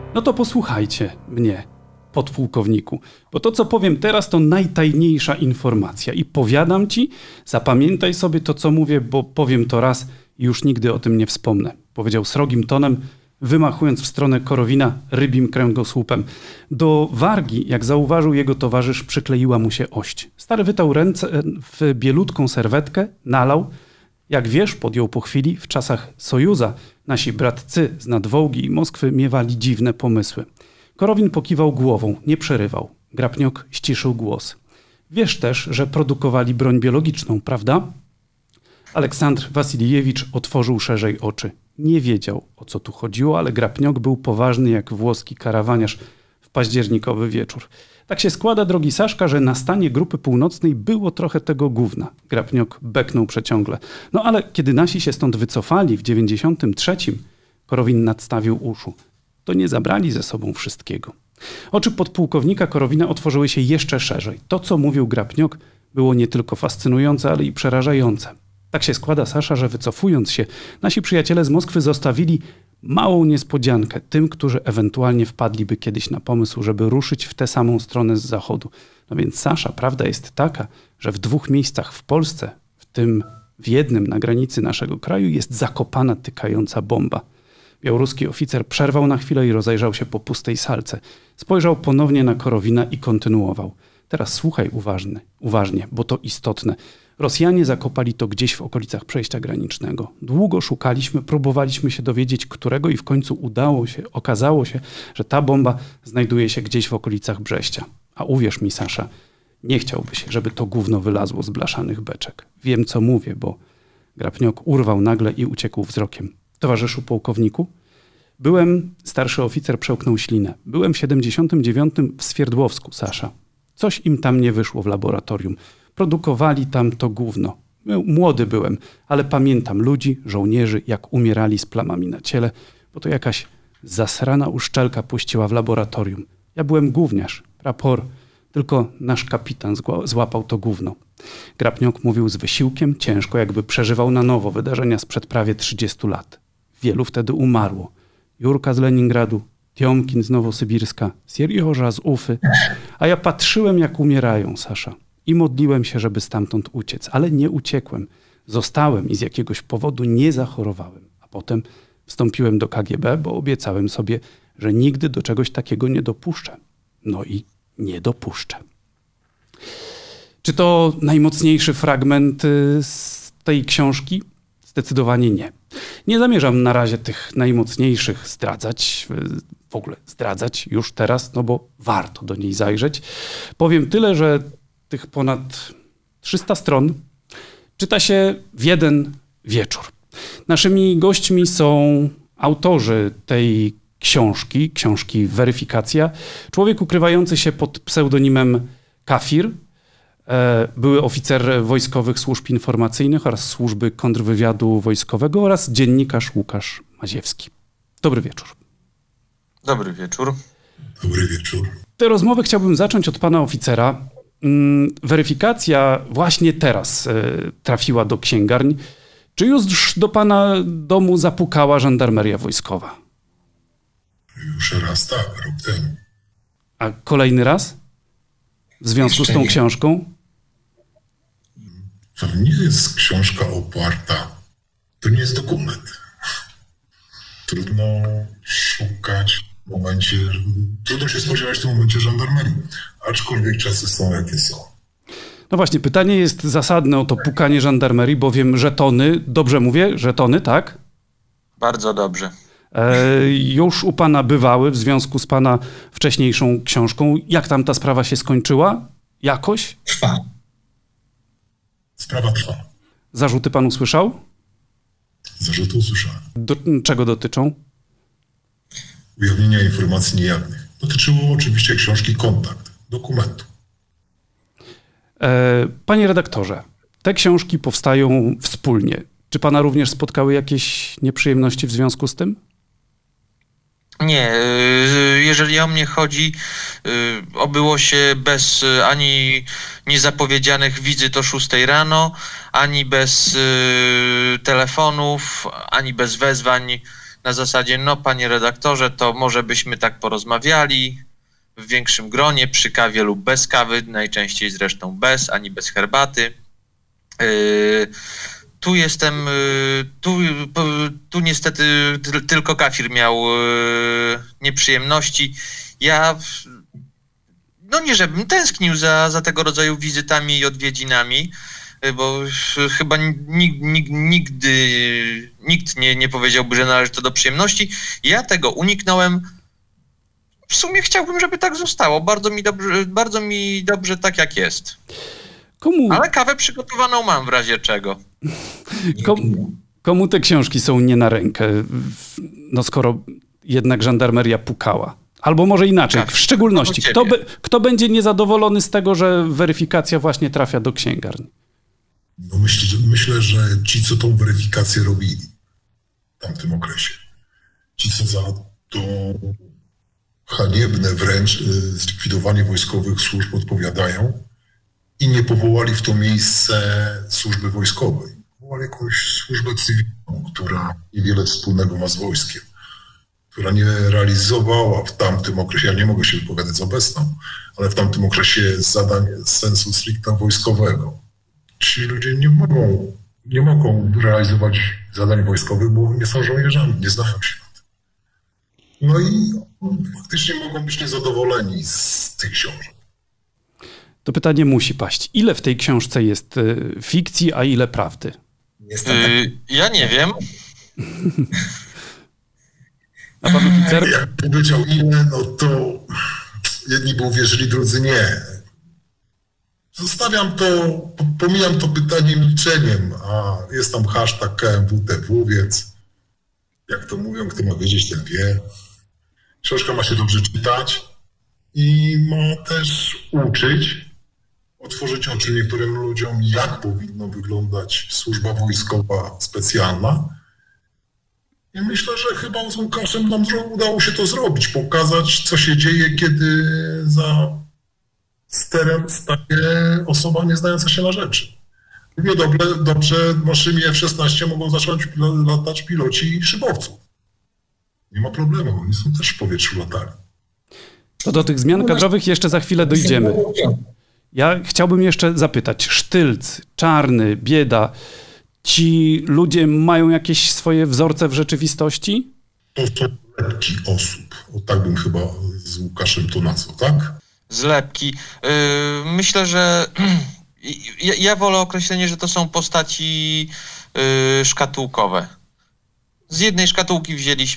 No to posłuchajcie mnie, podpułkowniku, bo to, co powiem teraz, to najtajniejsza informacja i powiadam ci, zapamiętaj sobie to, co mówię, bo powiem to raz i już nigdy o tym nie wspomnę, powiedział srogim tonem, wymachując w stronę Korowina rybim kręgosłupem. Do wargi, jak zauważył jego towarzysz, przykleiła mu się ość. Stary wytał ręce w bielutką serwetkę, nalał. Jak wiesz, podjął po chwili, w czasach Sojuza nasi bratcy z Nadwołgi i Moskwy miewali dziwne pomysły. Korowin pokiwał głową, nie przerywał. Grapniok ściszył głos. Wiesz też, że produkowali broń biologiczną, prawda? Aleksandr Wasilijewicz otworzył szerzej oczy. Nie wiedział, o co tu chodziło, ale Grapniok był poważny jak włoski karawaniarz w październikowy wieczór. Tak się składa, drogi Saszka, że na stanie Grupy Północnej było trochę tego gówna. Grapniok beknął przeciągle. No ale kiedy nasi się stąd wycofali w 93, Korowin nadstawił uszu. To nie zabrali ze sobą wszystkiego. Oczy podpułkownika Korowina otworzyły się jeszcze szerzej. To, co mówił Grapniok, było nie tylko fascynujące, ale i przerażające. Tak się składa, Sasza, że wycofując się, nasi przyjaciele z Moskwy zostawili małą niespodziankę tym, którzy ewentualnie wpadliby kiedyś na pomysł, żeby ruszyć w tę samą stronę z zachodu. No więc, Sasza, prawda jest taka, że w 2 miejscach w Polsce, w tym w jednym na granicy naszego kraju, jest zakopana tykająca bomba. Białoruski oficer przerwał na chwilę i rozejrzał się po pustej salce. Spojrzał ponownie na Korowina i kontynuował. Teraz słuchaj uważnie, bo to istotne. Rosjanie zakopali to gdzieś w okolicach przejścia granicznego. Długo szukaliśmy, próbowaliśmy się dowiedzieć, którego i w końcu okazało się, że ta bomba znajduje się gdzieś w okolicach Brześcia. A uwierz mi, Sasza, nie chciałby się, żeby to gówno wylazło z blaszanych beczek. Wiem, co mówię, bo Grapniok urwał nagle i uciekł wzrokiem. Towarzyszu pułkowniku? Starszy oficer przełknął ślinę. Byłem w 79 w Swierdłowsku, Sasza. Coś im tam nie wyszło w laboratorium. Produkowali tam to gówno. Młody byłem, ale pamiętam ludzi, żołnierzy, jak umierali z plamami na ciele, bo to jakaś zasrana uszczelka puściła w laboratorium. Ja byłem gówniarz, rapor, tylko nasz kapitan złapał to gówno. Grapniok mówił z wysiłkiem, ciężko, jakby przeżywał na nowo wydarzenia sprzed prawie 30 lat. Wielu wtedy umarło. Jurka z Leningradu, Tiomkin z Nowosybirska, Sierioża z Ufy, a ja patrzyłem, jak umierają, Sasza. I modliłem się, żeby stamtąd uciec, ale nie uciekłem. Zostałem i z jakiegoś powodu nie zachorowałem. A potem wstąpiłem do KGB, bo obiecałem sobie, że nigdy do czegoś takiego nie dopuszczę. No i nie dopuszczę. Czy to najmocniejszy fragment z tej książki? Zdecydowanie nie. Nie zamierzam na razie tych najmocniejszych zdradzać, w ogóle zdradzać już teraz, no bo warto do niej zajrzeć. Powiem tyle, że tych ponad 300 stron czyta się w jeden wieczór. Naszymi gośćmi są autorzy tej książki Weryfikacja, człowiek ukrywający się pod pseudonimem Kafir, były oficer wojskowych służb informacyjnych oraz służby kontrwywiadu wojskowego oraz dziennikarz Łukasz Maziewski. Dobry wieczór. Dobry wieczór. Dobry wieczór. Tę rozmowę chciałbym zacząć od pana oficera. Weryfikacja właśnie teraz trafiła do księgarni. Czy już do pana domu zapukała żandarmeria wojskowa? Już raz tak, rok temu. A kolejny raz? W związku z tą książką? To nie jest książka oparta. To nie jest dokument. Trudno szukać w momencie... Trudno się spodziewać w tym momencie żandarmerii. Aczkolwiek czasy są, jakie są. No właśnie, pytanie jest zasadne o to pukanie żandarmerii, bowiem żetony, dobrze mówię, żetony, tak? Bardzo dobrze. Już u pana bywały w związku z pana wcześniejszą książką. Jak tam ta sprawa się skończyła? Jakoś? Trwa. Sprawa trwa. Zarzuty pan usłyszał? Zarzuty usłyszałem. Czego dotyczą? Ujawnienia informacji niejawnych. Dotyczyło oczywiście książki Kontakt, dokumentu. Panie redaktorze, te książki powstają wspólnie. Czy pana również spotkały jakieś nieprzyjemności w związku z tym? Nie, jeżeli o mnie chodzi, obyło się bez ani niezapowiedzianych wizyt o 6 rano, ani bez telefonów, ani bez wezwań. na zasadzie, no panie redaktorze, to może byśmy tak porozmawiali w większym gronie, przy kawie lub bez kawy, najczęściej zresztą bez, ani bez herbaty. Tu jestem, tu niestety tylko Kafir miał nieprzyjemności. Ja, no nie żebym tęsknił za tego rodzaju wizytami i odwiedzinami, bo chyba nikt nie powiedziałby, że należy to do przyjemności. Ja tego uniknąłem. W sumie chciałbym, żeby tak zostało. Bardzo mi dobrze tak, jak jest. Ale kawę przygotowaną mam w razie czego. Komu te książki są nie na rękę? No skoro jednak żandarmeria pukała. Albo może inaczej, w szczególności, kto będzie niezadowolony z tego, że weryfikacja właśnie trafia do księgarni? No myślę, że ci, co tą weryfikację robili w tamtym okresie, ci, co za to haniebne wręcz zlikwidowanie wojskowych służb odpowiadają i nie powołali w to miejsce służby wojskowej. Powołali jakąś służbę cywilną, która niewiele wspólnego ma z wojskiem, która nie realizowała w tamtym okresie, ja nie mogę się wypowiadać z obecną, ale w tamtym okresie zadań sensu stricte wojskowego. Ci ludzie nie mogą realizować zadań wojskowych, bo nie są żołnierzami, nie znają się na tym. No i faktycznie mogą być niezadowoleni z tych książek. To pytanie musi paść. Ile w tej książce jest fikcji, a ile prawdy? Ja nie wiem. A pan oficer? Jak powiedział ile, no to jedni by uwierzyli, drudzy nie. Zostawiam to, pomijam to pytanie milczeniem, a jest tam hashtag KMWTW, więc jak to mówią, kto ma wiedzieć, ten wie. Książka ma się dobrze czytać i ma też uczyć, otworzyć oczy niektórym ludziom, jak powinno wyglądać służba wojskowa specjalna. I myślę, że chyba z Łukaszem nam udało się to zrobić, pokazać, co się dzieje, kiedy za sterem staje osoba nie znająca się na rzeczy. Równie dobrze naszymi F-16 mogą zacząć latać piloci szybowców. Nie ma problemu, oni są też w powietrzu latali. To do tych zmian kadrowych jeszcze za chwilę dojdziemy. Ja chciałbym jeszcze zapytać, Sztylc, Czarny, Bieda, ci ludzie mają jakieś swoje wzorce w rzeczywistości? To są zlepki osób. O tak bym chyba z Łukaszem to nazwał, tak? Zlepki. Myślę, że ja wolę określenie, że to są postaci szkatułkowe. Z jednej szkatułki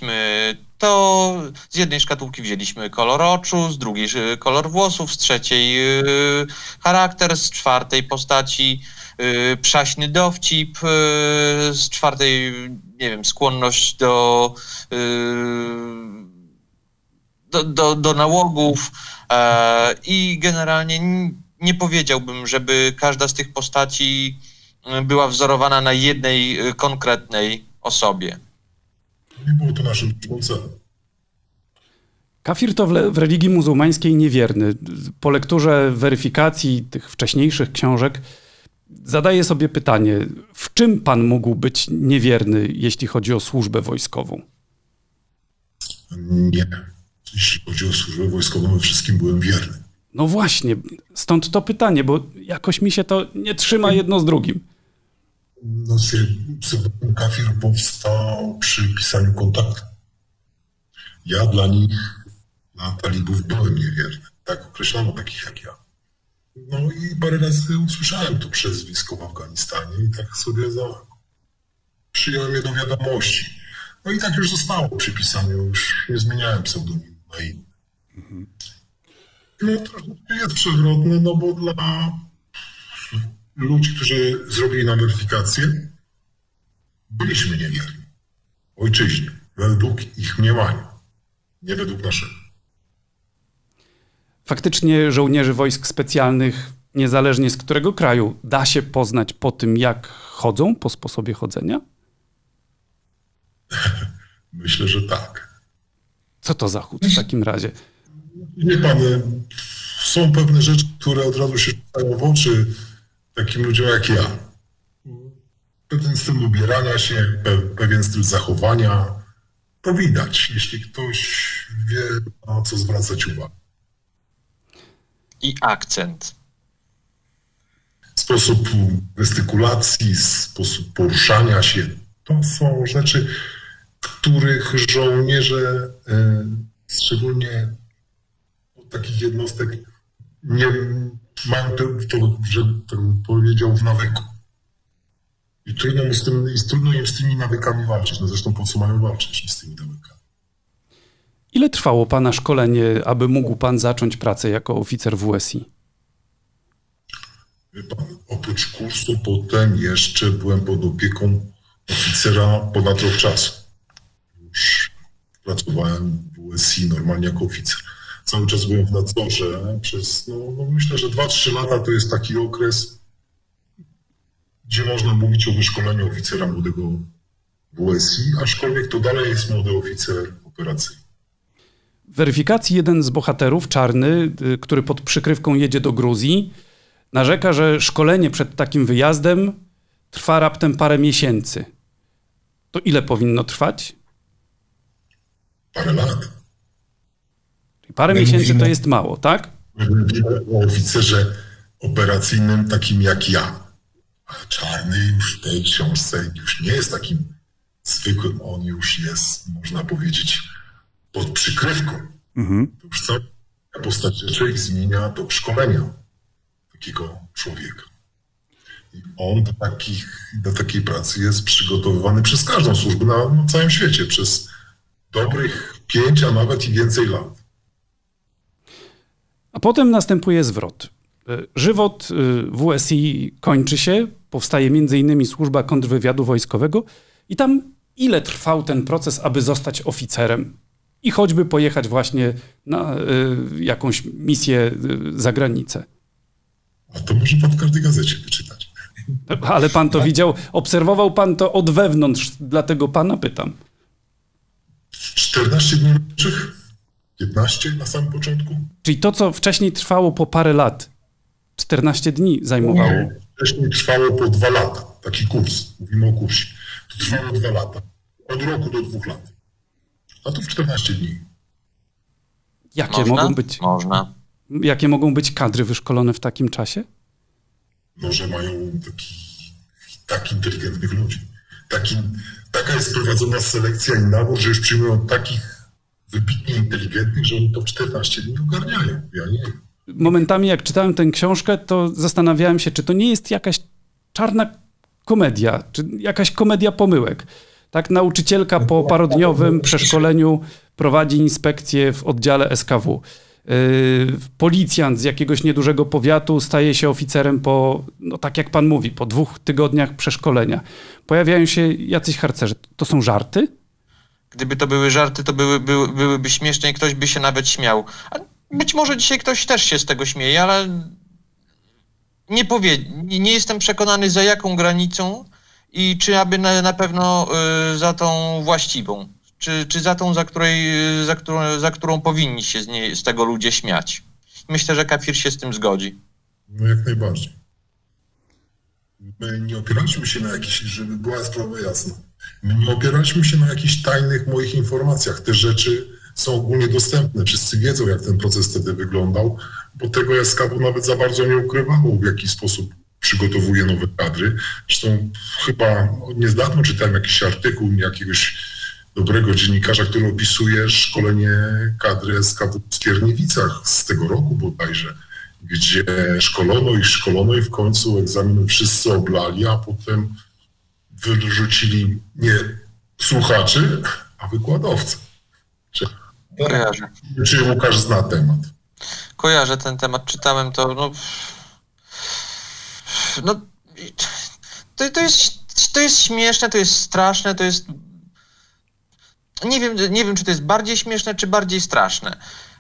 wzięliśmy kolor oczu, z drugiej kolor włosów, z trzeciej charakter, z czwartej postaci przaśny dowcip, z czwartej, nie wiem, skłonność do nałogów i generalnie nie powiedziałbym, żeby każda z tych postaci była wzorowana na jednej konkretnej osobie. Nie było to naszym celem. Kafir to w religii muzułmańskiej niewierny. Po lekturze weryfikacji tych wcześniejszych książek zadaję sobie pytanie, w czym pan mógł być niewierny, jeśli chodzi o służbę wojskową? Nie. Jeśli chodzi o służbę wojskową, we wszystkim byłem wierny. No właśnie, stąd to pytanie, bo jakoś mi się to nie trzyma jedno z drugim. No, pseudonim Kafir powstał przy pisaniu kontaktu. Ja dla nich, dla talibów, byłem niewierny. Tak określano takich jak ja. No i parę razy usłyszałem to przezwisko w Afganistanie i tak sobie przyjąłem je do wiadomości. No i tak już zostało przy pisaniu, już nie zmieniałem pseudonimu na inny. No troszeczkę jest przewrotne, no bo dla ludzi, którzy zrobili nam weryfikację, byliśmy niewierni ojczyźnie, według ich mniemania, nie według naszego. Faktycznie żołnierzy wojsk specjalnych, niezależnie z którego kraju, da się poznać po tym, jak chodzą, po sposobie chodzenia? Myślę, że tak. Co to za chód w takim razie? Nie pan, są pewne rzeczy, które od razu się rzucają w oczy takim ludziom jak ja. Pewien styl ubierania się, pewien styl zachowania, to widać, jeśli ktoś wie, na co zwracać uwagę. I akcent. Sposób gestykulacji, sposób poruszania się, to są rzeczy, których żołnierze, szczególnie od takich jednostek, nie mają to, że tak bym powiedział, w nawyku. I trudno im z tymi nawykami walczyć. No zresztą po co mają walczyć z tymi nawykami? Ile trwało pana szkolenie, aby mógł pan zacząć pracę jako oficer WSI? Wie pan, oprócz kursu potem jeszcze byłem pod opieką oficera ponad rok czasu. Już pracowałem w WSI normalnie jako oficer. Cały czas byłem w nadzorze przez, myślę, że 2-3 lata to jest taki okres, gdzie można mówić o wyszkoleniu oficera młodego WSI, aczkolwiek to dalej jest młody oficer operacyjny. W weryfikacji jeden z bohaterów, Czarny, który pod przykrywką jedzie do Gruzji, narzeka, że szkolenie przed takim wyjazdem trwa raptem parę miesięcy. To ile powinno trwać? Parę lat. Parę miesięcy to jest mało, tak? Mówimy o oficerze operacyjnym takim jak ja. A Czarny już w tej książce już nie jest takim zwykłym. On już jest, można powiedzieć, pod przykrywką. To już cała postać rzeczy i zmienia to szkolenia takiego człowieka. I on do takiej pracy jest przygotowywany przez każdą służbę na całym świecie, przez dobrych 5, a nawet i więcej lat. A potem następuje zwrot. Żywot WSI kończy się, powstaje m.in. służba kontrwywiadu wojskowego i tam ile trwał ten proces, aby zostać oficerem i choćby pojechać właśnie na jakąś misję za granicę? A to może pan w każdej gazecie wyczytać. Ale pan to widział, obserwował pan to od wewnątrz, dlatego pana pytam. 14 dni roboczych, 15 na samym początku. Czyli to, co wcześniej trwało po parę lat, 14 dni zajmowało? Nie, wcześniej trwało po 2 lata, taki kurs, mówimy o kursie. To trwało 2 lata, od roku do 2 lat. A tu w 14 dni. Jakie mogą być kadry wyszkolone w takim czasie? No, że mają tak inteligentnych ludzi. Taka jest prowadzona selekcja i nabór, że już przyjmują takich wybitnie inteligentnych, że oni to w 14 dni ogarniają. Ja nie wiem. Momentami jak czytałem tę książkę, to zastanawiałem się, czy to nie jest jakaś czarna komedia, czy jakaś komedia pomyłek. Tak, nauczycielka po parodniowym przeszkoleniu prowadzi inspekcję w oddziale SKW. Policjant z jakiegoś niedużego powiatu staje się oficerem po, tak jak pan mówi, po 2 tygodniach przeszkolenia. Pojawiają się jacyś harcerze. To są żarty? Gdyby to były żarty, to byłyby śmieszne i ktoś by się nawet śmiał. A być może dzisiaj ktoś też się z tego śmieje, ale nie jestem przekonany, za jaką granicą i czy aby na pewno za tą właściwą. Czy za tą, za którą powinni się z tego ludzie śmiać. Myślę, że Kafir się z tym zgodzi. No jak najbardziej. My nie opieraliśmy się na jakichś, żeby była sprawa jasna, my nie opieraliśmy się na jakichś tajnych moich informacjach. Te rzeczy są ogólnie dostępne. Wszyscy wiedzą, jak ten proces wtedy wyglądał, bo tego SKW nawet za bardzo nie ukrywało, w jaki sposób przygotowuje nowe kadry. Zresztą chyba niedawno czytałem jakiś artykuł jakiegoś dobrego dziennikarza, który opisuje szkolenie kadry SKW w Skierniewicach z tego roku bodajże, gdzie szkolono i w końcu egzamin wszyscy oblali, a potem wyrzucili nie słuchaczy, a wykładowców. Kojarzę. Czy Łukasz zna temat? Kojarzę ten temat, czytałem to. To jest śmieszne, to jest straszne, to jest... Nie wiem, czy to jest bardziej śmieszne, czy bardziej straszne.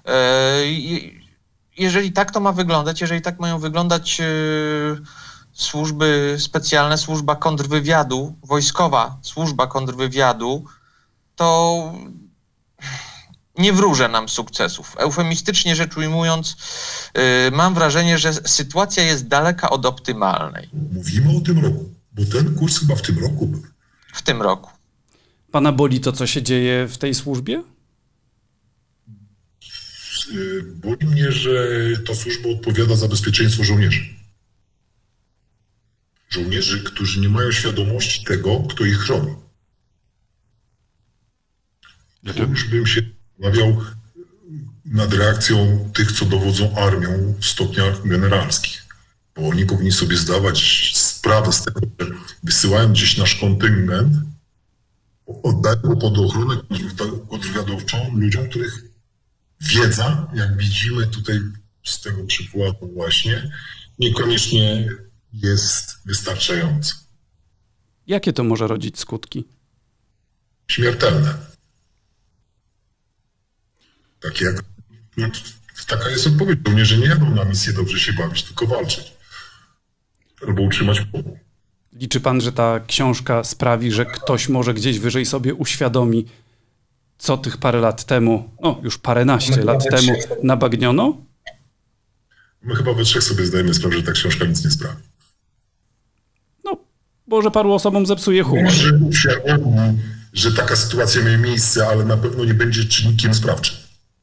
Jeżeli tak to ma wyglądać, jeżeli tak mają wyglądać służby specjalne, służba kontrwywiadu, wojskowa służba kontrwywiadu, to nie wróżę nam sukcesów. Eufemistycznie rzecz ujmując, mam wrażenie, że sytuacja jest daleka od optymalnej. Mówimy o tym roku, bo ten kurs chyba w tym roku był. W tym roku. Pana boli to, co się dzieje w tej służbie? Boli mnie, że ta służba odpowiada za bezpieczeństwo żołnierzy. Żołnierzy, którzy nie mają świadomości tego, kto ich chroni. Tu już bym się zastanawiał nad reakcją tych, co dowodzą armią w stopniach generalskich. Bo oni powinni sobie zdawać sprawę z tego, że wysyłają gdzieś nasz kontyngent, oddają go pod ochronę kontrwywiadowczą ludziom, których wiedza, jak widzimy tutaj z tego przykładu właśnie, niekoniecznie jest wystarczająca. Jakie to może rodzić skutki? Śmiertelne. Takie jak, no, taka jest odpowiedź. Żołnierze nie jadą na misję dobrze się bawić, tylko walczyć. Albo utrzymać pokój. Liczy pan, że ta książka sprawi, że ktoś może gdzieś wyżej sobie uświadomi, co tych parę lat temu, już paręnaście lat temu nabagniono? My chyba we trzech sobie zdajemy sprawę, że ta książka nic nie sprawi. No, może paru osobom zepsuje humor. Może uświadomi, że taka sytuacja miała miejsce, ale na pewno nie będzie czynnikiem sprawczym.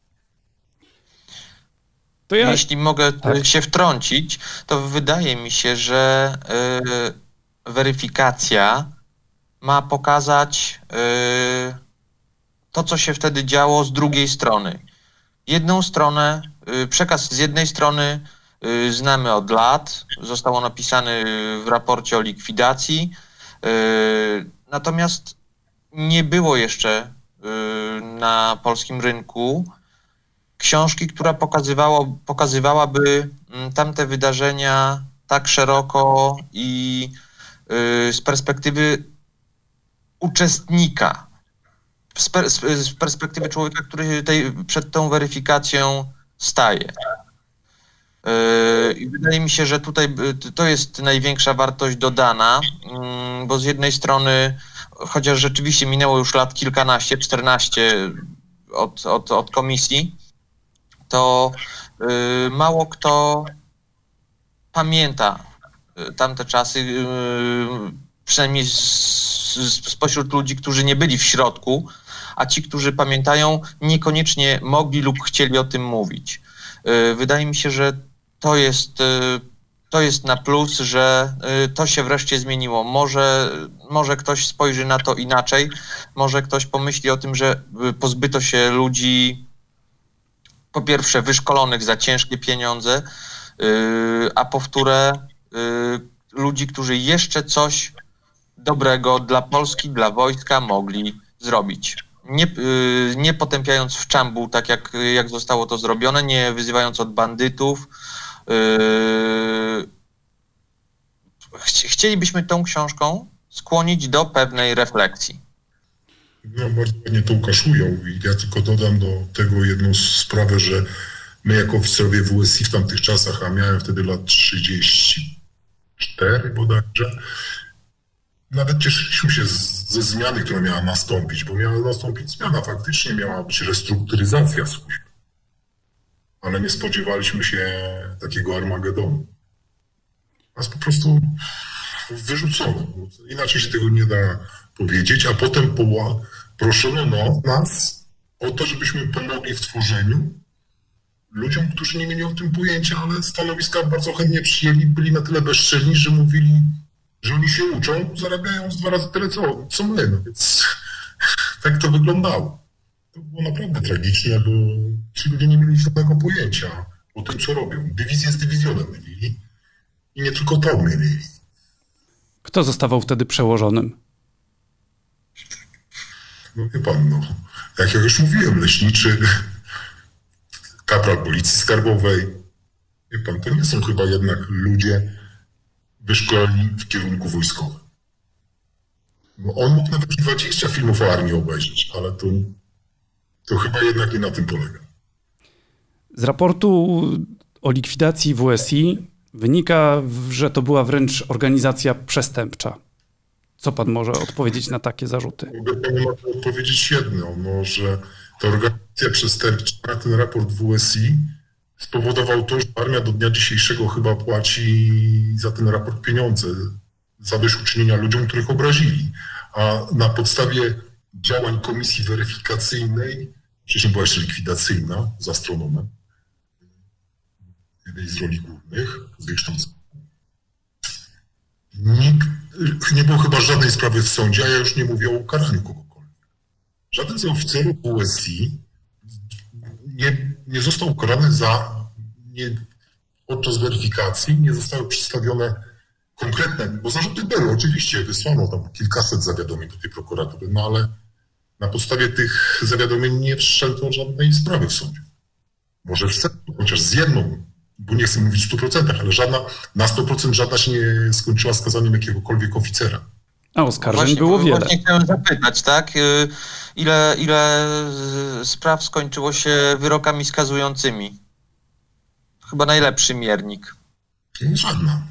To jeśli mogę się wtrącić, to wydaje mi się, że weryfikacja ma pokazać to, co się wtedy działo z drugiej strony. Jedną stronę, przekaz z jednej strony znamy od lat, został on napisany w raporcie o likwidacji, natomiast nie było jeszcze na polskim rynku książki, która pokazywałaby tamte wydarzenia tak szeroko i z perspektywy uczestnika, z perspektywy człowieka, który przed tą weryfikacją staje. I wydaje mi się, że tutaj to jest największa wartość dodana, bo z jednej strony, chociaż rzeczywiście minęło już lat kilkanaście, 14 od komisji, to mało kto pamięta tamte czasy, przynajmniej spośród ludzi, którzy nie byli w środku, a ci, którzy pamiętają, niekoniecznie mogli lub chcieli o tym mówić. Wydaje mi się, że to jest na plus, że to się wreszcie zmieniło. Może ktoś spojrzy na to inaczej, może ktoś pomyśli o tym, że pozbyto się ludzi, po pierwsze wyszkolonych za ciężkie pieniądze, a po wtóre ludzi, którzy jeszcze coś dobrego dla Polski, dla wojska mogli zrobić. Nie potępiając w czambu, tak jak zostało to zrobione, nie wyzywając od bandytów. Chcielibyśmy tą książką skłonić do pewnej refleksji. No, bardzo ładnie to Łukasz ujął i ja tylko dodam do tego jedną sprawę, że my jako oficerowie WSI w tamtych czasach, a miałem wtedy lat 34 bodajże, nawet cieszyliśmy się ze zmiany, która miała nastąpić, bo miała nastąpić zmiana, faktycznie miała być restrukturyzacja służb. Ale nie spodziewaliśmy się takiego Armagedonu. Nas po prostu wyrzucono. Inaczej się tego nie da powiedzieć, a potem proszono nas o to, żebyśmy pomogli w tworzeniu ludziom, którzy nie mieli o tym pojęcia, ale stanowiska bardzo chętnie przyjęli, byli na tyle bezczelni, że mówili, że oni się uczą, zarabiają z 2 razy tyle co my. No więc tak to wyglądało. To było naprawdę tragiczne, bo ci ludzie nie mieli żadnego pojęcia o tym, co robią. Dywizję z dywizjonem mylili i nie tylko to mylili. Kto zostawał wtedy przełożonym? No wie pan, jak ja już mówiłem, leśniczy, kapral policji skarbowej. Wie pan, to nie są chyba jednak ludzie wyszkoleni w kierunku wojskowym. No on mógł nawet 20 filmów o armii obejrzeć, ale to chyba jednak nie na tym polega. Z raportu o likwidacji WSI wynika, że to była wręcz organizacja przestępcza. Co pan może odpowiedzieć na takie zarzuty? Mogę panu odpowiedzieć jedno, że ta organizacja przestępcza, ten raport WSI spowodował to, że armia do dnia dzisiejszego chyba płaci za ten raport pieniądze, zadośćuczynienia ludziom, których obrazili. A na podstawie działań komisji weryfikacyjnej, wcześniej była jeszcze likwidacyjna z astronomem, jednej z roli głównych, zresztą nie było chyba żadnej sprawy w sądzie, a ja już nie mówię o ukaraniu kogokolwiek. Żaden z oficerów WSI nie został ukarany podczas weryfikacji, nie zostały przedstawione konkretne, bo zarzuty były, oczywiście wysłano tam kilkaset zawiadomień do tej prokuratury, no ale na podstawie tych zawiadomień nie wszczęto żadnej sprawy w sądzie. Może wszczęto, chociaż z jedną, bo nie chcę mówić w 100%, ale na 100% żadna się nie skończyła skazaniem jakiegokolwiek oficera. A oskarżeń było wiele. Właśnie chciałem zapytać, tak? Ile spraw skończyło się wyrokami skazującymi? Chyba najlepszy miernik. Żadna.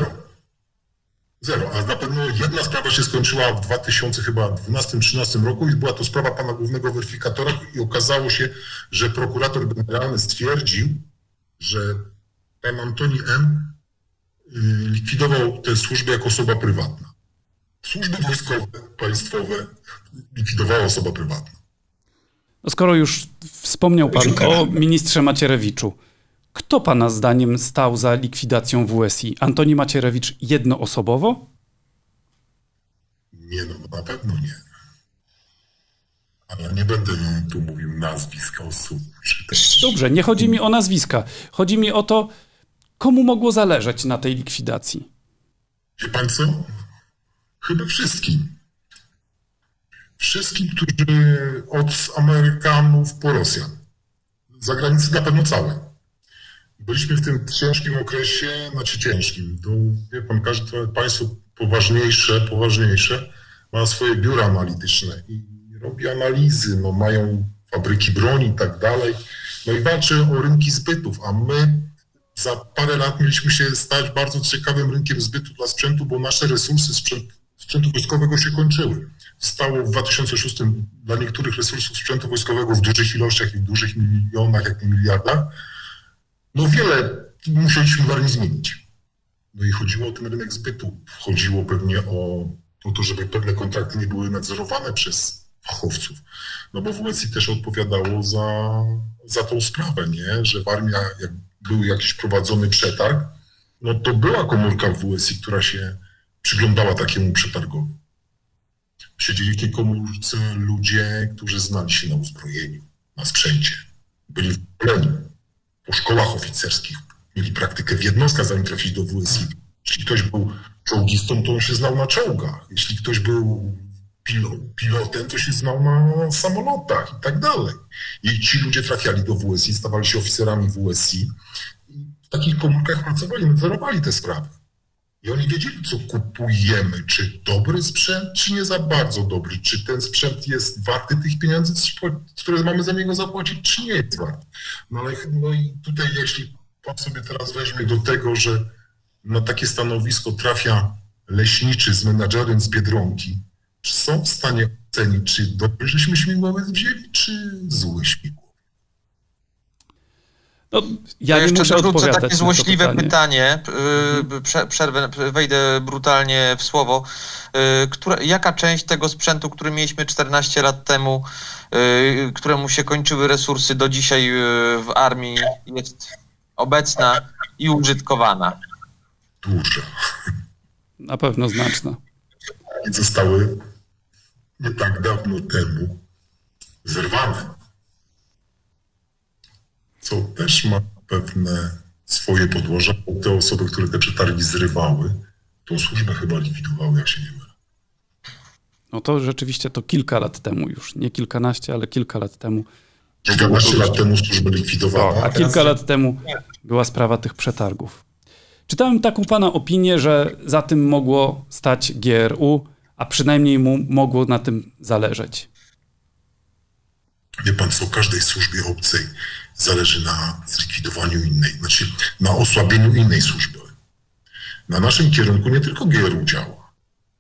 Zero. A na pewno jedna sprawa się skończyła w 2012-2013 roku i była to sprawa pana głównego weryfikatora i okazało się, że prokurator generalny stwierdził, że pan Antoni M. likwidował tę służbę jako osoba prywatna. Służby wojskowe, państwowe likwidowała osoba prywatna. No skoro już wspomniał pan o ministrze Macierewiczu, kto pana zdaniem stał za likwidacją WSI? Antoni Macierewicz jednoosobowo? Nie, no na pewno nie. Ale nie będę tu mówił nazwisk osób. Dobrze, nie chodzi mi o nazwiska. Chodzi mi o to, komu mogło zależeć na tej likwidacji. Wie pan co? Chyba wszystkim. Wszystkim, którzy od Amerykanów po Rosjan. Za granicę na pewno całe. Byliśmy w tym ciężkim okresie, ciężkim. To, wie pan, każde państwo poważniejsze ma swoje biura analityczne i robi analizy, no mają fabryki broni i tak dalej. No i walczy o rynki zbytów, a my za parę lat mieliśmy się stać bardzo ciekawym rynkiem zbytu dla sprzętu, bo nasze resursy sprzętu wojskowego się kończyły. Stało w 2006 dla niektórych resursów sprzętu wojskowego w dużych ilościach i w dużych milionach, jak nie miliardach. No wiele musieliśmy w armii zmienić. No i chodziło o ten rynek zbytu. Chodziło pewnie o to, żeby pewne kontrakty nie były nadzorowane przez fachowców. No bo WSI też odpowiadało za tą sprawę, nie? Że w armii, jak był jakiś prowadzony przetarg, no to była komórka w WSI, która się przyglądała takiemu przetargowi. Siedzieli w tej komórce ludzie, którzy znali się na uzbrojeniu, na sprzęcie. Byli w szkoleniu. Po szkołach oficerskich mieli praktykę w jednostkach, zanim trafić do WSI. Jeśli ktoś był czołgistą, to on się znał na czołgach. Jeśli ktoś był pilotem, to się znał na samolotach i tak dalej. I ci ludzie trafiali do WSI, stawali się oficerami WSI i w takich komórkach pracowali, nadzorowali te sprawy. I oni wiedzieli, co kupujemy, czy dobry sprzęt, czy nie za bardzo dobry, czy ten sprzęt jest warty tych pieniędzy, które mamy za niego zapłacić, czy nie jest warty. No i tutaj, jeśli pan sobie teraz weźmie do tego, że na takie stanowisko trafia leśniczy z menadżerem z Biedronki, czy są w stanie ocenić, czy dobry żeśmy śmigłowiec wzięli, czy zły śmigłowiec? No, ja nie muszę odpowiadać takie złośliwe pytanie. Przerwę, wejdę brutalnie w słowo. Jaka część tego sprzętu, który mieliśmy 14 lat temu, któremu się kończyły resursy, do dzisiaj w armii jest obecna i użytkowana? Duża. Na pewno znaczna. I zostały nie tak dawno temu zerwane. Co też ma pewne swoje podłoże, bo te osoby, które te przetargi zrywały, tą służbę chyba likwidowały, jak się nie mylę. No to rzeczywiście to kilka lat temu już, nie kilkanaście, ale kilka lat temu. Kilkanaście lat temu służbę likwidowała. A kilka lat temu była sprawa tych przetargów. Czytałem taką pana opinię, że za tym mogło stać GRU, a przynajmniej mu mogło na tym zależeć. Wie pan co, każdej służbie obcej zależy na zlikwidowaniu innej, znaczy na osłabieniu innej służby. Na naszym kierunku nie tylko GRU działa.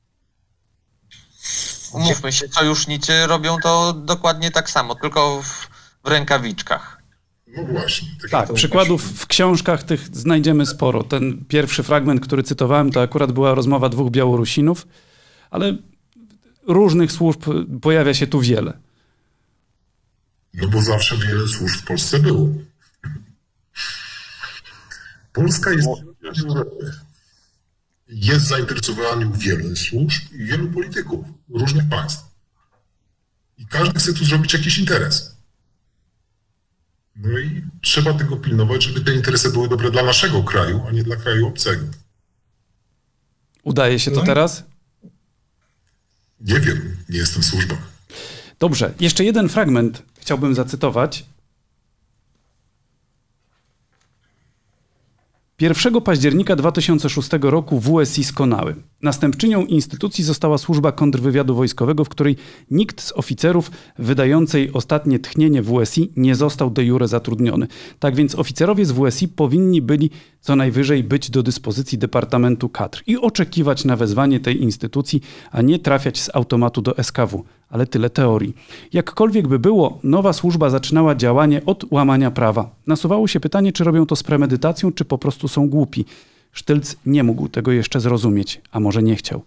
Umówmy się, sojusznicy robią to dokładnie tak samo, tylko w rękawiczkach. No właśnie. Tak, przykładów w książkach tych znajdziemy sporo. Ten pierwszy fragment, który cytowałem, to akurat była rozmowa dwóch Białorusinów, ale różnych służb pojawia się tu wiele. No bo zawsze wiele służb w Polsce było. Polska jest zainteresowana wielu służb i wielu polityków różnych państw. I każdy chce tu zrobić jakiś interes. No i trzeba tego pilnować, żeby te interesy były dobre dla naszego kraju, a nie dla kraju obcego. Udaje się to teraz? Nie wiem, nie jestem w służbach. Dobrze, jeszcze jeden fragment chciałbym zacytować. 1 października 2006 roku WSI skonały. Następczynią instytucji została służba kontrwywiadu wojskowego, w której nikt z oficerów wydającej ostatnie tchnienie WSI nie został de jure zatrudniony. Tak więc oficerowie z WSI powinni byli co najwyżej być do dyspozycji Departamentu Kadr i oczekiwać na wezwanie tej instytucji, a nie trafiać z automatu do SKW. Ale tyle teorii. Jakkolwiek by było, nowa służba zaczynała działanie od łamania prawa. Nasuwało się pytanie, czy robią to z premedytacją, czy po prostu są głupi. Sztylc nie mógł tego jeszcze zrozumieć, a może nie chciał.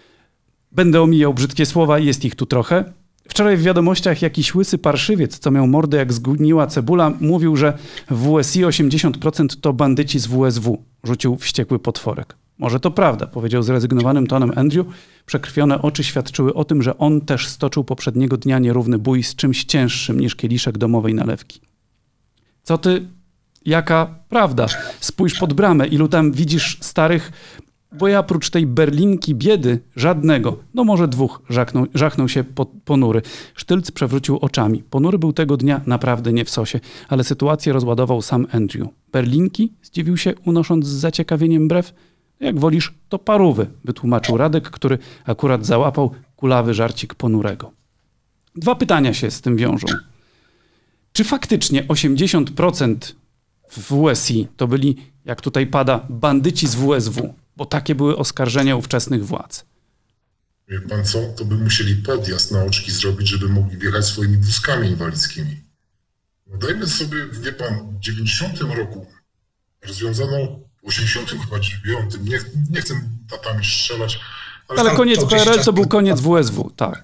Będę omijał brzydkie słowa, jest ich tu trochę. Wczoraj w wiadomościach jakiś łysy parszywiec, co miał mordę jak zgniła cebula, mówił, że w WSI 80% to bandyci z WSW. Rzucił wściekły potworek. Może to prawda, powiedział zrezygnowanym tonem Andrew. Przekrwione oczy świadczyły o tym, że on też stoczył poprzedniego dnia nierówny bój z czymś cięższym niż kieliszek domowej nalewki. Co ty? Jaka prawda? Spójrz pod bramę, ilu tam widzisz starych, bo ja oprócz tej berlinki biedy żadnego, no może dwóch, żachnął się ponury. Sztylc przewrócił oczami. Ponury był tego dnia naprawdę nie w sosie, ale sytuację rozładował sam Andrew. Berlinki? Zdziwił się, unosząc z zaciekawieniem brew. Jak wolisz, to parówy, wytłumaczył Radek, który akurat załapał kulawy żarcik ponurego. Dwa pytania się z tym wiążą. Czy faktycznie 80% w WSI to byli, jak tutaj pada, bandyci z WSW? Bo takie były oskarżenia ówczesnych władz. Wie pan co? To by musieli podjazd na oczki zrobić, żeby mogli wjechać swoimi wózkami inwalidzkimi. No dajmy sobie, wie pan, w 90 roku rozwiązano, w 89, nie chcę datami strzelać. Ale koniec PRL to był koniec WSW, tak.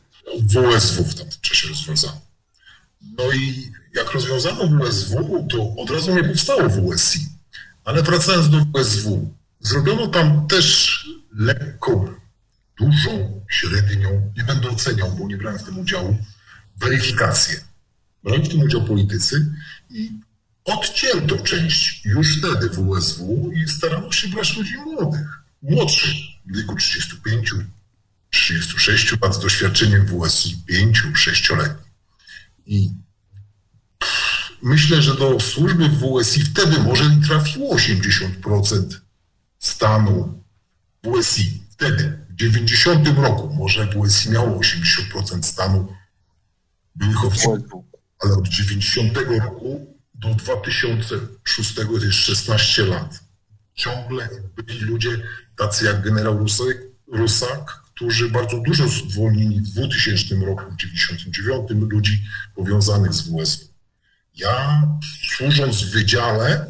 WSW w tamtym czasie rozwiązano. No i jak rozwiązano WSW, to od razu nie powstało WSI. Ale wracając do WSW, zrobiono tam też lekką, dużą, średnią, nie będę oceniał, bo nie brałem w tym udziału, weryfikację. Brali w tym udział politycy i odcięto część już wtedy WSW i starano się brać ludzi młodszych, w wieku 35, 36 lat z doświadczeniem WSI 5-6-letnim. I myślę, że do służby w WSI wtedy może trafiło 80% stanu WSI. Wtedy, w 90 roku, może WSI miało 80% stanu byłych oficerów, ale od 90 roku do 2006 to jest 16 lat. Ciągle byli ludzie tacy jak generał Rusak, którzy bardzo dużo zwolnili w 2000 roku, w 99 ludzi powiązanych z WSW. Ja, służąc w wydziale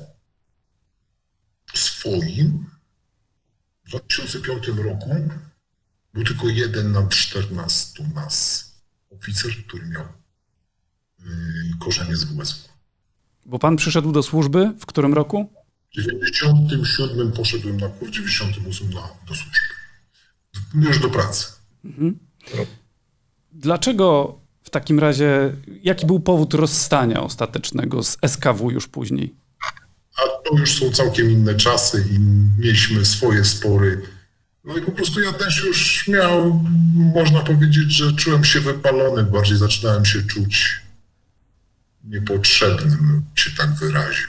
swoim, w 2005 roku był tylko 1 na 14 nas oficer, który miał korzenie z WSW. Bo pan przyszedł do służby w którym roku? W 97 poszedłem na kurs, w 98 do służby. Już do pracy. Mhm. Dlaczego w takim razie, jaki był powód rozstania ostatecznego z SKW już później? A to już są całkiem inne czasy i mieliśmy swoje spory. No i po prostu ja też już można powiedzieć, że czułem się wypalony, bardziej zaczynałem się czuć niepotrzebnym, się tak wyraził.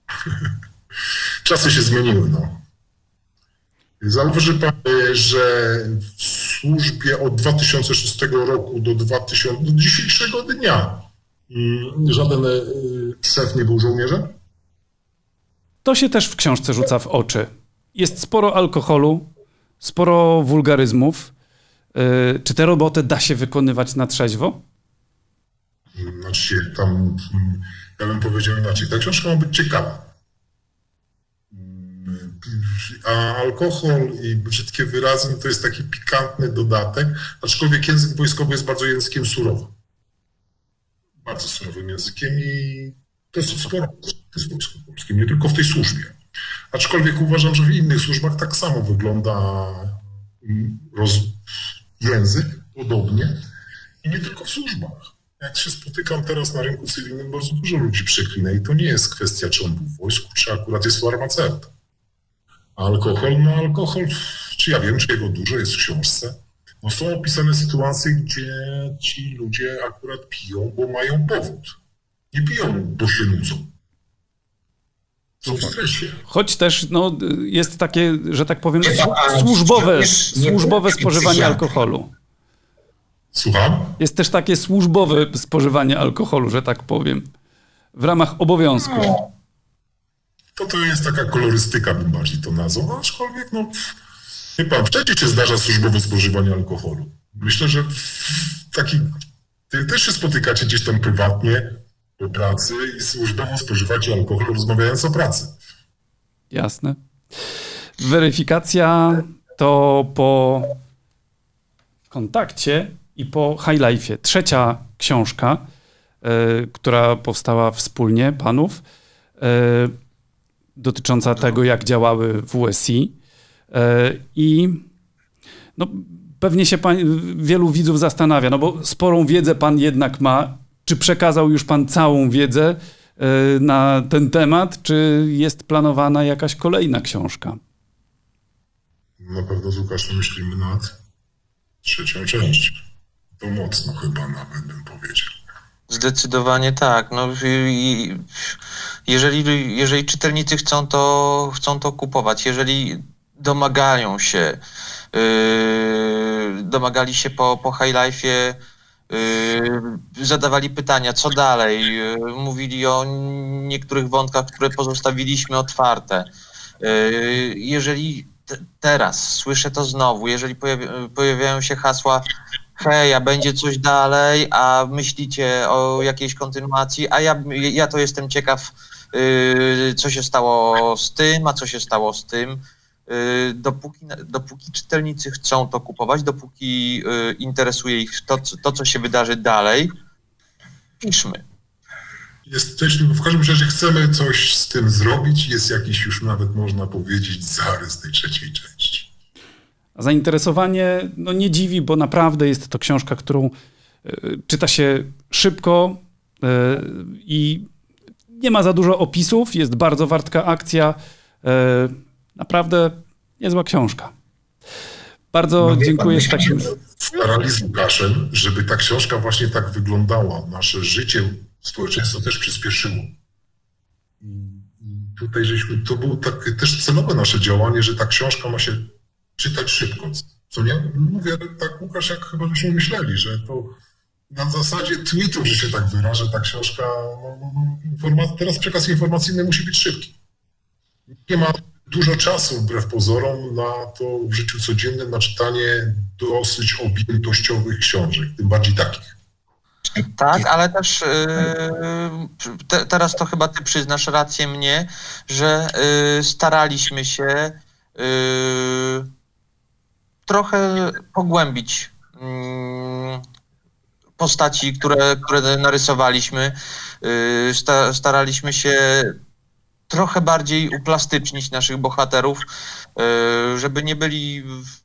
Czasy się zmieniły, no. Zauważy pan, że w służbie od 2006 roku do dzisiejszego dnia żaden szef nie był żołnierzem? To się też w książce rzuca w oczy. Jest sporo alkoholu, sporo wulgaryzmów. Czy tę robotę da się wykonywać na trzeźwo? Znaczy, tam, ja bym powiedział inaczej. Ta książka ma być ciekawa. A alkohol i brzydkie wyrazy to jest taki pikantny dodatek, aczkolwiek język wojskowy jest bardzo językiem surowym. Bardzo surowym językiem i dosyć sporo jest w Wojsku Polskim, nie tylko w tej służbie. Aczkolwiek uważam, że w innych służbach tak samo wygląda język podobnie i nie tylko w służbach. Jak się spotykam teraz na rynku cywilnym, bardzo dużo ludzi przeklina i to nie jest kwestia, czy on był w wojsku, czy akurat jest farmaceutą. Alkohol, no alkohol, czy ja wiem, czy jego dużo jest w książce. No są opisane sytuacje, gdzie ci ludzie akurat piją, bo mają powód. Nie piją, bo się nudzą. Są w stresie. Choć też no, jest takie, że tak powiem, służbowe spożywanie alkoholu. Słucham? Jest też takie służbowe spożywanie alkoholu, że tak powiem, w ramach obowiązków. To jest taka kolorystyka, bym bardziej to nazwał, aczkolwiek no, wie pan, wszędzie się zdarza służbowe spożywanie alkoholu. Myślę, że też się spotykacie gdzieś tam prywatnie po pracy i służbowo spożywacie alkohol, rozmawiając o pracy. Jasne. Weryfikacja to po Kontakcie i po High Life'ie. Trzecia książka, która powstała wspólnie, panów, dotycząca tego, jak działały WSI. I no, pewnie się wielu widzów zastanawia, no bo sporą wiedzę pan jednak ma. Czy przekazał już pan całą wiedzę na ten temat, czy jest planowana jakaś kolejna książka? Na pewno z Łukaszem myślimy nad trzecią częścią. To mocno chyba nawet bym powiedział. Zdecydowanie tak. No, jeżeli czytelnicy chcą to kupować, jeżeli domagali się po High Life'ie, zadawali pytania, co dalej, mówili o niektórych wątkach, które pozostawiliśmy otwarte. Jeżeli teraz słyszę to znowu, jeżeli pojawiają się hasła hej, a będzie coś dalej, a myślicie o jakiejś kontynuacji, a ja to jestem ciekaw, co się stało z tym, a co się stało z tym. Dopóki czytelnicy chcą to kupować, dopóki interesuje ich to, co się wydarzy dalej, piszmy. Jesteśmy, w każdym razie chcemy coś z tym zrobić, jest jakiś już nawet można powiedzieć zarys tej trzeciej części. A zainteresowanie no, nie dziwi, bo naprawdę jest to książka, którą czyta się szybko i nie ma za dużo opisów, jest bardzo wartka akcja. Naprawdę niezła książka. Bardzo dziękuję. Starali z Łukaszem, żeby ta książka właśnie tak wyglądała. Nasze życie społeczeństwo też przyspieszyło. I tutaj to było tak też celowe nasze działanie, że ta książka ma się czytać szybko. Co nie? Mówię tak, Łukasz, jak chyba żeśmy myśleli, że to na zasadzie tweetów, że się tak wyrażę, ta książka, teraz przekaz informacyjny musi być szybki. Nie ma dużo czasu, wbrew pozorom, na to w życiu codziennym, na czytanie dosyć objętościowych książek, tym bardziej takich. Tak, ale też teraz to chyba ty przyznasz rację mnie, że staraliśmy się trochę pogłębić postaci, które narysowaliśmy. Staraliśmy się trochę bardziej uplastycznić naszych bohaterów, żeby nie byli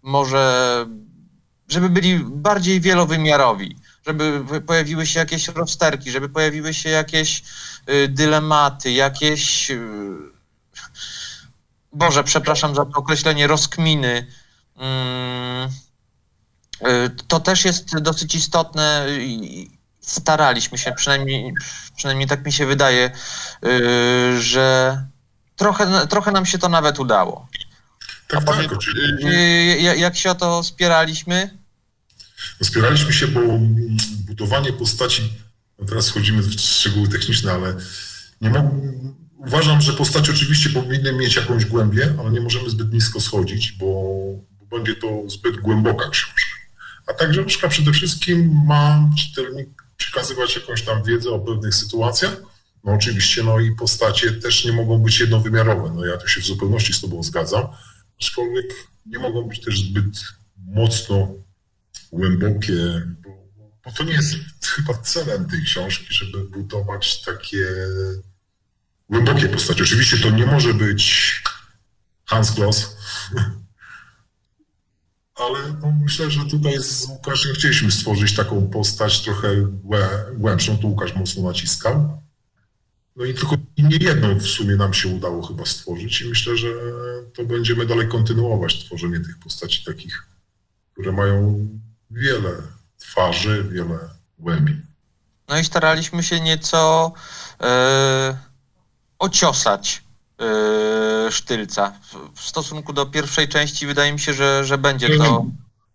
żeby byli bardziej wielowymiarowi, żeby pojawiły się jakieś rozterki, żeby pojawiły się jakieś dylematy, jakieś, Boże, przepraszam za to określenie, rozkminy. To też jest dosyć istotne i staraliśmy się, przynajmniej tak mi się wydaje, że trochę nam się to nawet udało. Tak, jak się o to spieraliśmy? Spieraliśmy się, bo budowanie postaci, no teraz wchodzimy w szczegóły techniczne, ale uważam, że postaci oczywiście powinny mieć jakąś głębię, ale nie możemy zbyt nisko schodzić, bo będzie to zbyt głęboka książka. A ta książka przede wszystkim ma czytelnik przekazywać jakąś tam wiedzę o pewnych sytuacjach No oczywiście, no i postacie też nie mogą być jednowymiarowe. No ja tu się w zupełności z tobą zgadzam, aczkolwiek nie mogą być też zbyt mocno głębokie, bo to nie jest chyba celem tej książki, żeby budować takie głębokie postacie. Oczywiście to nie może być Hans Kloss, ale no myślę, że tutaj z Łukaszem chcieliśmy stworzyć taką postać trochę głębszą. Tu Łukasz mocno naciskał. No i tylko nie jedną w sumie nam się udało chyba stworzyć i myślę, że to będziemy dalej kontynuować tworzenie tych postaci takich, które mają wiele twarzy, wiele głębi. No i staraliśmy się nieco ociosać Sztylca. W stosunku do pierwszej części wydaje mi się, że będzie to...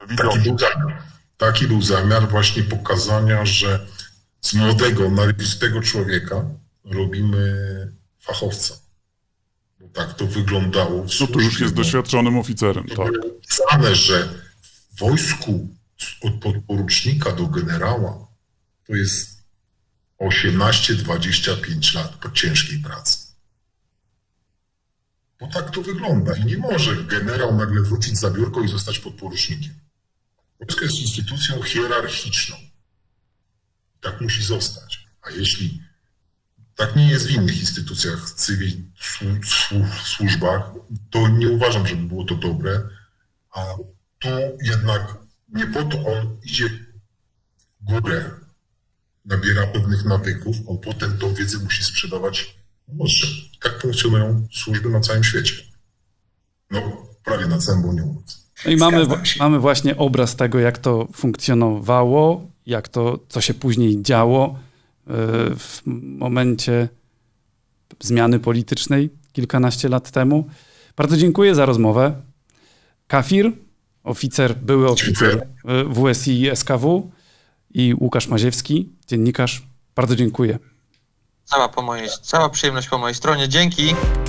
Taki był zamiar właśnie pokazania, że z młodego, narywistego człowieka robimy fachowca. Bo tak to wyglądało w służbie. No to już jest doświadczonym oficerem, to tak. było napisane, że w wojsku od podporucznika do generała to jest 18-25 lat po ciężkiej pracy. Bo tak to wygląda i nie może generał nagle wrócić za biurko i zostać podporucznikiem. Wojsko jest instytucją hierarchiczną. Tak musi zostać. A jeśli tak nie jest w innych instytucjach, służbach, to nie uważam, żeby było to dobre. A tu jednak nie po to on idzie w górę, nabiera pewnych nawyków, on potem tą wiedzę musi sprzedawać młodszym. Tak funkcjonują służby na całym świecie. No, prawie na całym, bo nie mówiąc. No i mamy właśnie obraz tego, jak to funkcjonowało, jak to, co się później działo w momencie zmiany politycznej kilkanaście lat temu. Bardzo dziękuję za rozmowę. Kafir, były oficer WSI i SKW i Łukasz Maziewski, dziennikarz. Bardzo dziękuję. Cała przyjemność po mojej stronie. Dzięki.